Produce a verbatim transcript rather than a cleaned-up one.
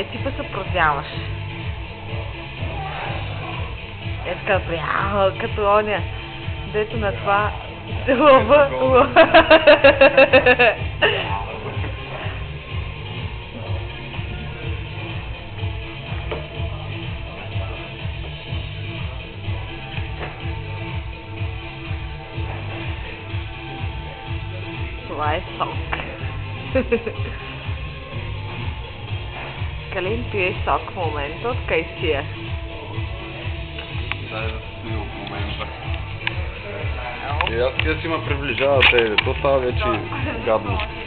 Е, ти па се прозяваш. Е, така, прямо, като оня, дето на това лъва, лъва. Това е сок. Калин пие сок в момента от кайсия. Дай да се снимам в момента. И аз тия си ме приближава тебе, то става вече гадно.